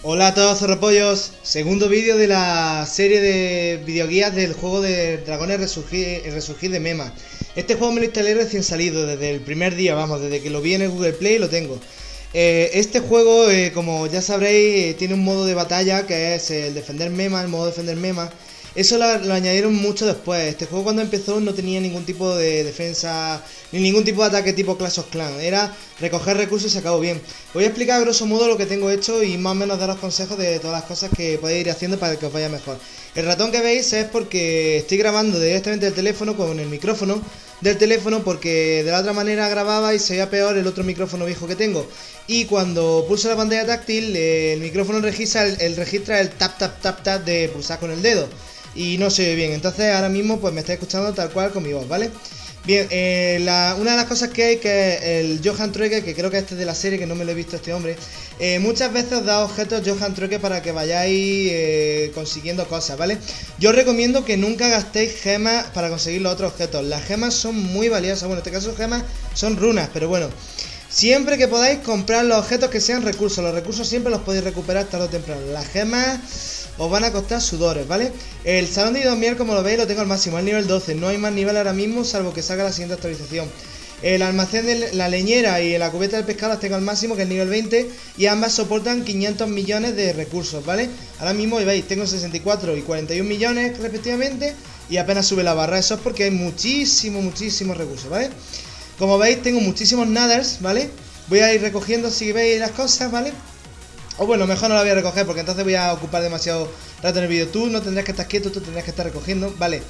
Hola a todos zorropollos, segundo vídeo de la serie de videoguías del juego de Dragones Resurgir de Mema. Este juego me lo instalé recién salido, desde el primer día, vamos, desde que lo vi en el Google Play lo tengo. Este juego, como ya sabréis, tiene un modo de batalla que es el defender Mema, el modo defender Mema. Eso lo añadieron mucho después. Este juego cuando empezó no tenía ningún tipo de defensa, ni ningún tipo de ataque tipo Clash of Clans. Era recoger recursos y se acabó bien. Voy a explicar a grosso modo lo que tengo hecho y más o menos daros consejos de todas las cosas que podéis ir haciendo para que os vaya mejor. El ratón que veis es porque estoy grabando directamente del teléfono con el micrófono del teléfono, porque de la otra manera grababa y se oía peor el otro micrófono viejo que tengo. Y cuando pulso la pantalla táctil, el micrófono registra el tap tap tap tap de pulsar con el dedo. Y no se oye bien, entonces ahora mismo pues me estáis escuchando tal cual con mi voz, ¿vale? Bien, una de las cosas que hay, que es el Johann Trueque, que creo que este es de la serie, que no me lo he visto este hombre. Muchas veces os da objetos Johann Trueque para que vayáis consiguiendo cosas, ¿vale? Yo os recomiendo que nunca gastéis gemas para conseguir los otros objetos. Las gemas son muy valiosas, bueno, en este caso gemas son runas, pero bueno. Siempre que podáis comprar los objetos que sean recursos, los recursos siempre los podéis recuperar tarde o temprano. Las gemas os van a costar sudores, ¿vale? El salón de Idomiel, como lo veis, lo tengo al máximo, al nivel 12. No hay más nivel ahora mismo, salvo que salga la siguiente actualización. El almacén de la leñera y la cubeta del pescado las tengo al máximo, que es el nivel 20. Y ambas soportan 500 millones de recursos, ¿vale? Ahora mismo, veis, tengo 64 y 41 millones respectivamente. Y apenas sube la barra, eso es porque hay muchísimos recursos, ¿vale? Como veis, tengo muchísimos naders, ¿vale? Voy a ir recogiendo si veis las cosas, ¿vale? O bueno, mejor no la voy a recoger porque entonces voy a ocupar demasiado rato en el vídeo. Tú no tendrás que estar quieto, tú tendrás que estar recogiendo, ¿vale?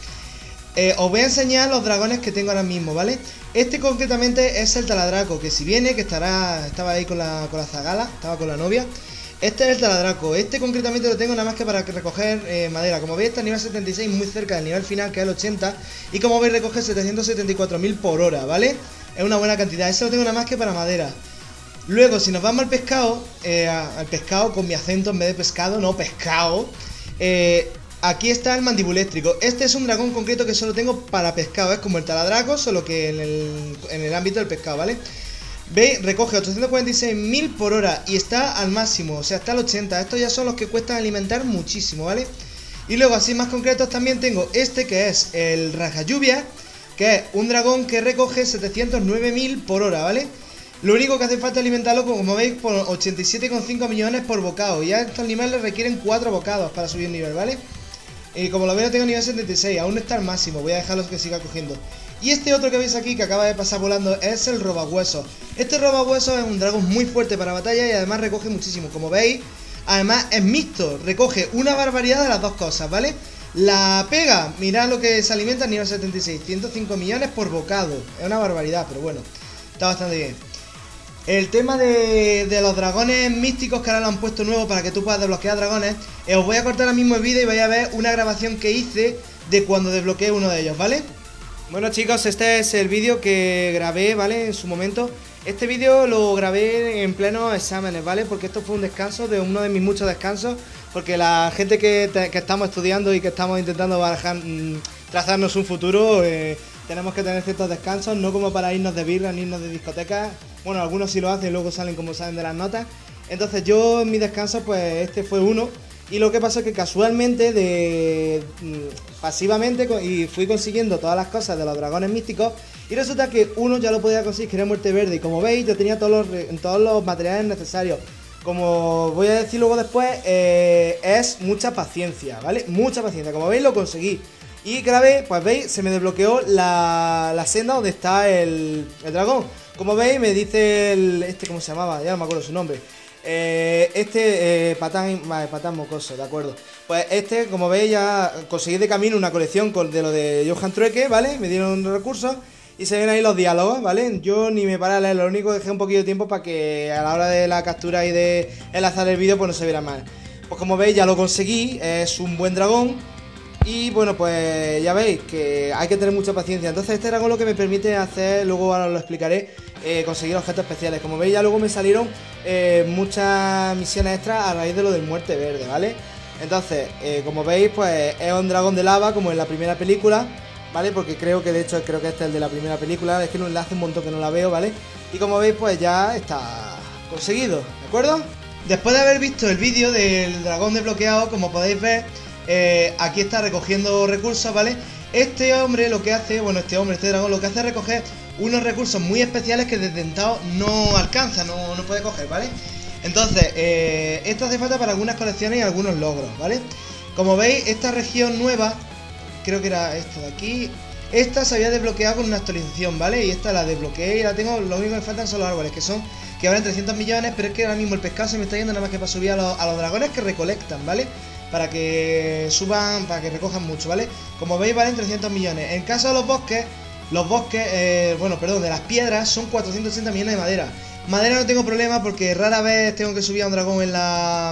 Os voy a enseñar los dragones que tengo ahora mismo, ¿vale? Este concretamente es el Taladraco, que si viene, que estaba ahí con la Zagala, estaba con la novia. Este es el Taladraco, este concretamente lo tengo nada más que para recoger madera. Como veis está a nivel 76, muy cerca del nivel final, que es el 80. Y como veis recoge 774.000 por hora, ¿vale? Es una buena cantidad, ese lo tengo nada más que para madera. Luego, si nos vamos al pescado con mi acento en vez de pescado, no, pescado. Aquí está el mandibuléstrico. Este es un dragón concreto que solo tengo para pescado. Es como el Taladraco, solo que en el ámbito del pescado, ¿vale? Veis, recoge 846.000 por hora y está al máximo, o sea, está al 80. Estos ya son los que cuestan alimentar muchísimo, ¿vale? Y luego, así más concretos, también tengo este que es el Raja Lluvia, que es un dragón que recoge 709.000 por hora, ¿vale? Lo único que hace falta es alimentarlo, como veis, por 87,5 millones por bocado. Y a estos niveles requieren 4 bocados para subir el nivel, ¿vale? Y como lo veo, tengo nivel 76, aún no está al máximo, voy a dejarlo que siga cogiendo. Y este otro que veis aquí, que acaba de pasar volando, es el Robahuesos. Este Robahuesos es un dragón muy fuerte para batalla y además recoge muchísimo. Como veis, además es mixto, recoge una barbaridad de las dos cosas, ¿vale? La pega, mirad lo que se alimenta a nivel 76, 105 millones por bocado. Es una barbaridad, pero bueno, está bastante bien. El tema de los dragones místicos, que ahora lo han puesto nuevo para que tú puedas desbloquear dragones, os voy a cortar ahora mismo el vídeo y vais a ver una grabación que hice de cuando desbloqueé uno de ellos, ¿vale? Bueno chicos, este es el vídeo que grabé, ¿vale? En su momento. Este vídeo lo grabé en plenos exámenes, ¿vale? Porque esto fue un descanso, de uno de mis muchos descansos. Porque la gente que estamos estudiando y que estamos intentando trazarnos un futuro, tenemos que tener ciertos descansos, no como para irnos de birra ni irnos de discotecas. Bueno, algunos sí lo hacen y luego salen como salen de las notas. Entonces yo en mi descanso, pues este fue uno. Y lo que pasó es que casualmente, pasivamente, y fui consiguiendo todas las cosas de los dragones místicos. Y resulta que uno ya lo podía conseguir, que era muerte verde. Y como veis, yo tenía todos los materiales necesarios. Como voy a decir luego después, es mucha paciencia, ¿vale? Mucha paciencia. Como veis, lo conseguí. Y grabé, pues veis, se me desbloqueó la senda donde está el dragón. Como veis, me dice ¿cómo se llamaba? Ya no me acuerdo su nombre. Patán mocoso, de acuerdo. Pues como veis, ya conseguí de camino una colección de lo de Johann Trueque, ¿vale? Me dieron recursos y se ven ahí los diálogos, ¿vale? Yo ni me paré a leer, lo único que dejé un poquito de tiempo para que a la hora de la captura y de enlazar el vídeo, pues no se viera mal. Pues como veis, ya lo conseguí, es un buen dragón. Y bueno, pues ya veis que hay que tener mucha paciencia. Entonces este dragón lo que me permite hacer, luego ahora lo explicaré, conseguir objetos especiales. Como veis, ya luego me salieron muchas misiones extras a raíz de lo del muerte verde, ¿vale? Entonces, como veis, pues es un dragón de lava como en la primera película, ¿vale? Porque creo que este es el de la primera película. Es que hace un montón que no la veo, ¿vale? Y como veis, pues ya está conseguido, ¿de acuerdo? Después de haber visto el vídeo del dragón desbloqueado, como podéis ver, aquí está recogiendo recursos, ¿vale? Este hombre lo que hace, bueno, este dragón lo que hace es recoger unos recursos muy especiales que desde Tao no alcanza, no puede coger, ¿vale? Entonces, esto hace falta para algunas colecciones y algunos logros, ¿vale? Como veis, esta región nueva, creo que era esta de aquí, esta se había desbloqueado con una actualización, ¿vale? Y esta la desbloqueé y la tengo, lo único que me faltan son los árboles, que valen 300 millones, pero es que ahora mismo el pescado se me está yendo nada más que para subir a los dragones que recolectan, ¿vale? Para que suban, para que recojan mucho, ¿vale? Como veis valen 300 millones. En caso de los bosques, de las piedras son 480 millones de madera. Madera no tengo problema porque rara vez tengo que subir a un dragón en la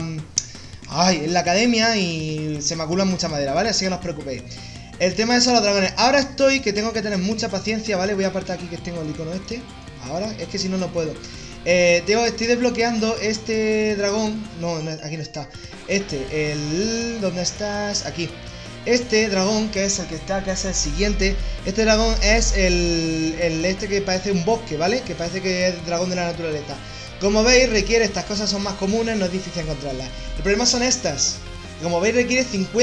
academia y se me acumulan mucha madera, ¿vale? Así que no os preocupéis. El tema es los dragones. Ahora estoy que tengo que tener mucha paciencia, ¿vale? Voy a apartar aquí que tengo el icono este. Ahora, es que si no, no puedo. Estoy desbloqueando este dragón. No, aquí no está. ¿Dónde estás? Aquí. Este dragón, que es el que está, que es el siguiente. Este dragón es este que parece un bosque, ¿vale? Que parece que es dragón de la naturaleza. Como veis, requiere, estas cosas son más comunes, no es difícil encontrarlas. El problema son estas. Como veis, requiere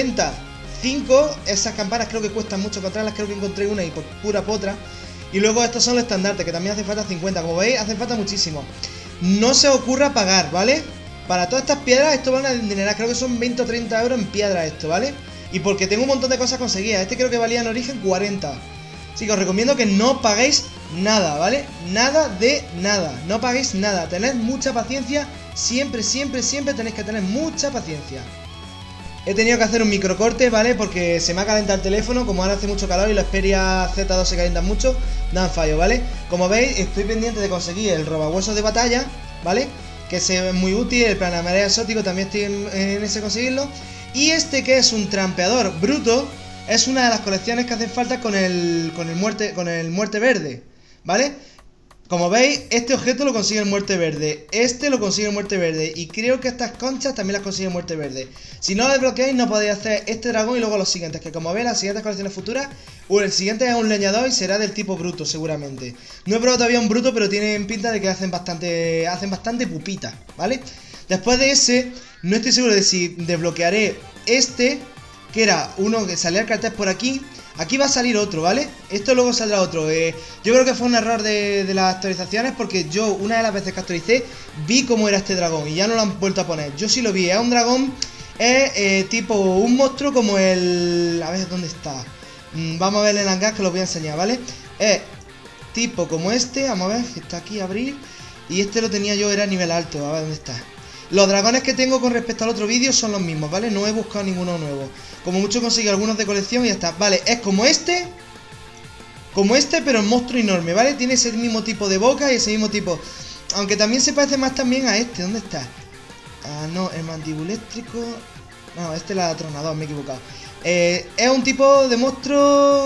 55. Esas campanas creo que cuestan mucho encontrarlas. Creo que encontré una y por pura potra. Y luego estos son los estandartes, que también hace falta 50. Como veis, hace falta muchísimo. No se os ocurra pagar, ¿vale? Para todas estas piedras, esto van a dinerar. Creo que son 20 o 30 euros en piedra esto, ¿vale? Y porque tengo un montón de cosas conseguidas. Este creo que valía en origen 40. Así que os recomiendo que no paguéis nada, ¿vale? Nada de nada. No paguéis nada. Tened mucha paciencia. Siempre, siempre, siempre tenéis que tener mucha paciencia. He tenido que hacer un microcorte, ¿vale? Porque se me ha calentado el teléfono. Como ahora hace mucho calor y los Xperia Z2 se calientan mucho, dan fallo, ¿vale? Como veis, estoy pendiente de conseguir el robahuesos de batalla, ¿vale? Que es muy útil. El planamarea exótico también estoy en ese conseguirlo. Y este, que es un trampeador bruto, es una de las colecciones que hacen falta con el muerte verde, ¿vale? Como veis, este objeto lo consigue el muerte verde, este lo consigue el muerte verde, y creo que estas conchas también las consigue el muerte verde. Si no lo desbloqueáis, no podéis hacer este dragón y luego los siguientes, que como veis, las siguientes colecciones futuras, el siguiente es un leñador y será del tipo bruto, seguramente. No he probado todavía un bruto, pero tienen pinta de que hacen bastante pupita, ¿vale? Después de ese, no estoy seguro de si desbloquearé este, que era uno que salía el cartel por aquí. Aquí va a salir otro, ¿vale? Esto luego saldrá otro. Yo creo que fue un error de las actualizaciones, porque yo, una de las veces que actualicé, vi cómo era este dragón y ya no lo han vuelto a poner. Yo sí lo vi, es un dragón, es tipo un monstruo como el... A ver, ¿dónde está? Vamos a ver el hangar, que lo voy a enseñar, ¿vale? Es tipo como este, vamos a ver, que está aquí, abrir. Y este lo tenía yo, era nivel alto, a ver dónde está. Los dragones que tengo con respecto al otro vídeo son los mismos, ¿vale? No he buscado ninguno nuevo. Como mucho conseguí algunos de colección y ya está. Vale, es como este, pero el monstruo enorme, ¿vale? Tiene ese mismo tipo de boca y ese mismo tipo. Aunque también se parece más también a este. ¿Dónde está? Ah, no, el mandibulétrico. No, este es el atronador, me he equivocado. Es un tipo de monstruo...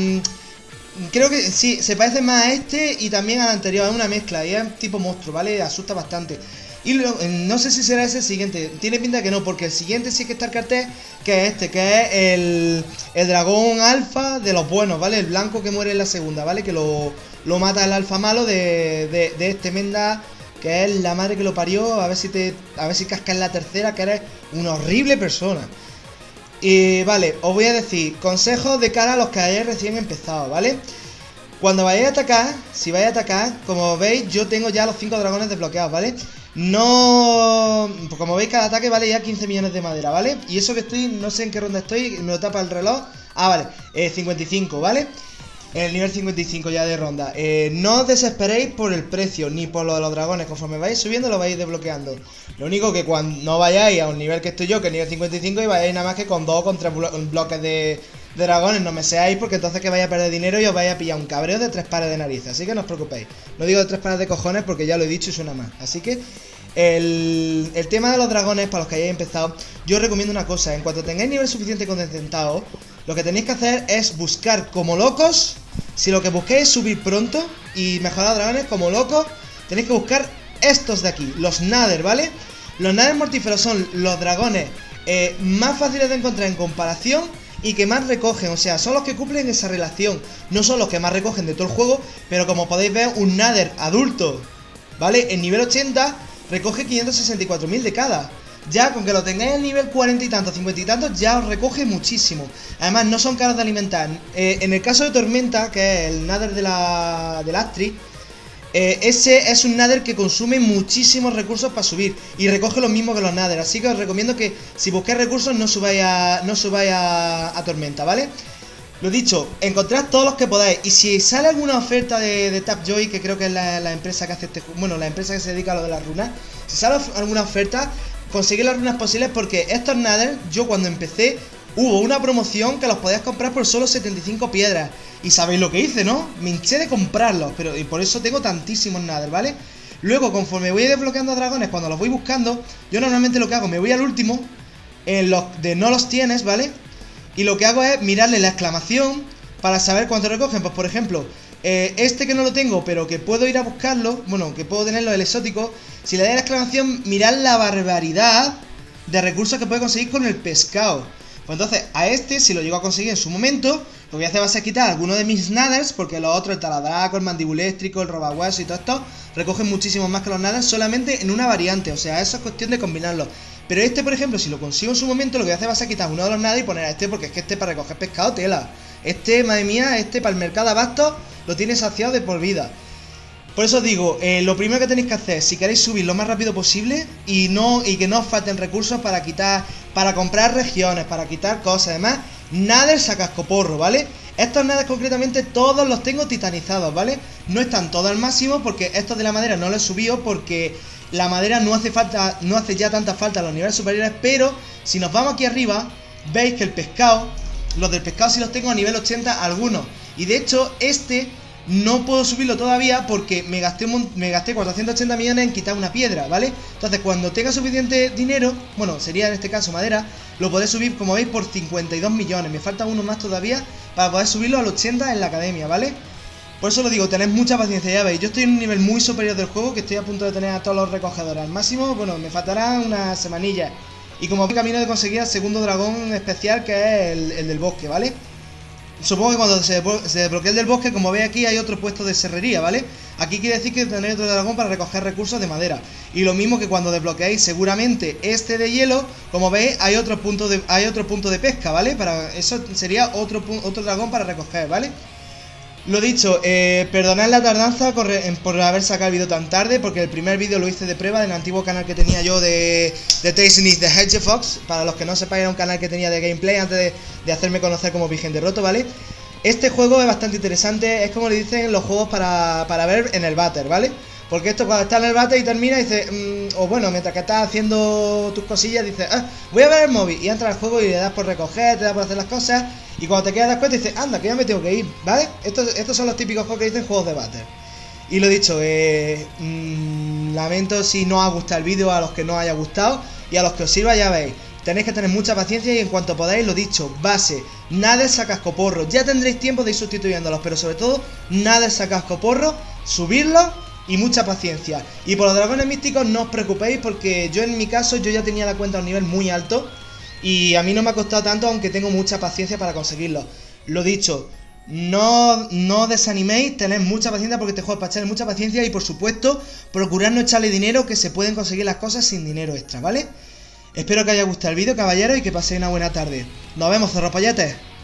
creo que sí, se parece más a este y también al anterior. Es una mezcla y es tipo monstruo, ¿vale? Asusta bastante. Y no sé si será ese el siguiente. Tiene pinta que no, porque el siguiente sí que está el cartel, que es este, que es el dragón alfa de los buenos, ¿vale? El blanco que muere en la segunda, ¿vale? Que lo mata el alfa malo de este Menda, que es la madre que lo parió. A ver si cascas en la tercera, que eres una horrible persona. Y vale, os voy a decir consejos de cara a los que hayáis recién empezado, ¿vale? Cuando vayáis a atacar, si vais a atacar, como veis, yo tengo ya los 5 dragones desbloqueados, ¿vale? No... Pues como veis, cada ataque vale ya 15 millones de madera, ¿vale? Y eso que estoy, no sé en qué ronda estoy, me lo tapa el reloj. Ah, vale, 55, ¿vale? El nivel 55 ya de ronda. No os desesperéis por el precio, ni por lo de los dragones. Conforme vais subiendo, lo vais desbloqueando. Lo único que cuando no vayáis a un nivel que estoy yo, que es nivel 55, y vayáis nada más que con 2 o con 3 bloques de dragones, no me seáis, porque entonces que vais a perder dinero y os vais a pillar un cabreo de 3 pares de narices. Así que no os preocupéis. No digo de 3 pares de cojones porque ya lo he dicho y suena más. Así que el tema de los dragones, para los que hayáis empezado, yo os recomiendo una cosa. En cuanto tengáis nivel suficiente con descentado, lo que tenéis que hacer es buscar como locos. Si lo que busquéis es subir pronto y mejorar dragones como locos, tenéis que buscar estos de aquí, los Nether, ¿vale? Los Nether mortíferos son los dragones más fáciles de encontrar en comparación y que más recogen, o sea, son los que cumplen esa relación. No son los que más recogen de todo el juego, pero como podéis ver, un Nether adulto, ¿vale? En nivel 80 recoge 564.000 de cada. Ya con que lo tengáis al nivel 40 y tantos, 50 y tantos, ya os recoge muchísimo. Además, no son caros de alimentar. En el caso de Tormenta, que es el Nether del Astrid, ese es un Nether que consume muchísimos recursos para subir y recoge lo mismo que los Nether. Así que os recomiendo que si busquáis recursos no subáis a Tormenta, ¿vale? Lo dicho, encontrad todos los que podáis. Y si sale alguna oferta de Tapjoy, que creo que es la empresa que hace la empresa que se dedica a lo de las runas, si sale alguna oferta, conseguir las runas posibles, porque estos Nether, yo cuando empecé, hubo una promoción que los podías comprar por solo 75 piedras. Y sabéis lo que hice, ¿no? Me hinché de comprarlos, y por eso tengo tantísimos Nether, ¿vale? Luego, conforme voy desbloqueando dragones, cuando los voy buscando, yo normalmente lo que hago, me voy al último, en los de no los tienes, ¿vale? Y lo que hago es mirarle la exclamación para saber cuánto recogen. Pues por ejemplo, este que no lo tengo, pero que puedo ir a buscarlo, bueno, que puedo tenerlo el exótico, si le doy la exclamación, mirad la barbaridad de recursos que puede conseguir con el pescado. Pues entonces, a este, si lo llego a conseguir en su momento, lo que voy a hacer va a ser quitar algunos de mis Nethers, porque los otros, el taladraco, el mandibuléstrico, el robahueso y todo esto, recogen muchísimo más que los Nethers solamente en una variante. O sea, eso es cuestión de combinarlo. Pero este, por ejemplo, si lo consigo en su momento, lo que voy a hacer va a ser quitar uno de los Nethers y poner a este, porque es que este para recoger pescado, tela. Este, madre mía, este para el mercado de abastos lo tiene saciado de por vida. Por eso os digo, lo primero que tenéis que hacer, si queréis subir lo más rápido posible y que no os falten recursos para comprar regiones, para quitar cosas, además, Nethers a cascoporro, ¿vale? Estos Nethers concretamente todos los tengo titanizados, ¿vale? No están todos al máximo porque estos de la madera no los he subido porque la madera no hace ya tanta falta a los niveles superiores, pero si nos vamos aquí arriba, veis que el pescado, los del pescado sí los tengo a nivel 80 algunos, y de hecho este no puedo subirlo todavía porque me gasté 480 millones en quitar una piedra, ¿vale? Entonces cuando tenga suficiente dinero, bueno, sería en este caso madera, lo podré subir, como veis, por 52 millones. Me falta uno más todavía para poder subirlo al 80 en la academia, ¿vale? Por eso lo digo, tened mucha paciencia, ya veis. Yo estoy en un nivel muy superior del juego, que estoy a punto de tener a todos los recogedores al máximo. Bueno, me faltarán unas semanillas. Y como camino de conseguir el segundo dragón especial, que es el del bosque, ¿vale? Supongo que cuando se desbloquee el del bosque, como veis aquí, hay otro puesto de serrería, ¿vale? Aquí quiere decir que tenéis otro dragón para recoger recursos de madera. Y lo mismo que cuando desbloqueéis seguramente este de hielo, como veis, hay otro punto de pesca, ¿vale? Para eso sería otro dragón para recoger, ¿vale? Lo dicho, perdonad la tardanza por haber sacado el vídeo tan tarde, porque el primer vídeo lo hice de prueba en el antiguo canal que tenía yo de Tasting the Hedgehog. Para los que no sepáis, era un canal que tenía de gameplay antes de hacerme conocer como Virgen de Roto, ¿vale? Este juego es bastante interesante, es como le dicen los juegos para ver en el váter, ¿vale? Porque esto cuando estás en el váter y termina, dices, o bueno, mientras que estás haciendo tus cosillas, dices, voy a ver el móvil, y entras al juego y le das por recoger, te das por hacer las cosas, y cuando te quedas das cuenta dices, anda, que ya me tengo que ir, ¿vale? Estos son los típicos juegos que dicen juegos de váter. Y lo dicho, lamento si no os ha gustado el vídeo, a los que no os haya gustado, y a los que os sirva ya veis. Tenéis que tener mucha paciencia y en cuanto podáis, lo dicho, base, Nethers a cascoporro. Ya tendréis tiempo de ir sustituyéndolos, pero sobre todo, Nethers a cascoporro, subirlos y mucha paciencia. Y por los dragones místicos no os preocupéis porque yo en mi caso, yo ya tenía la cuenta a un nivel muy alto y a mí no me ha costado tanto, aunque tengo mucha paciencia para conseguirlos. Lo dicho, no desaniméis, tened mucha paciencia porque este juego es para echarle mucha paciencia y por supuesto, procurad no echarle dinero, que se pueden conseguir las cosas sin dinero extra, ¿vale? Espero que haya gustado el vídeo, caballeros, y que paséis una buena tarde. Nos vemos, zorropolletes.